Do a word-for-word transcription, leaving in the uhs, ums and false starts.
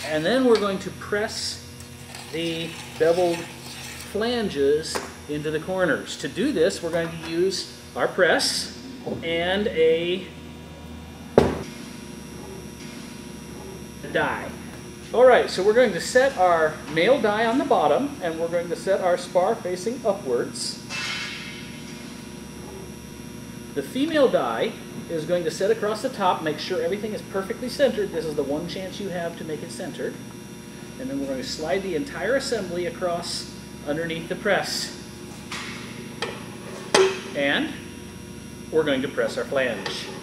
And then we're going to press the beveled flanges into the corners. To do this, we're going to use our press and a die. All right, so we're going to set our male die on the bottom, and we're going to set our spar facing upwards. The female die is going to set across the top, make sure everything is perfectly centered. This is the one chance you have to make it centered. And then we're going to slide the entire assembly across underneath the press. And we're going to press our flange.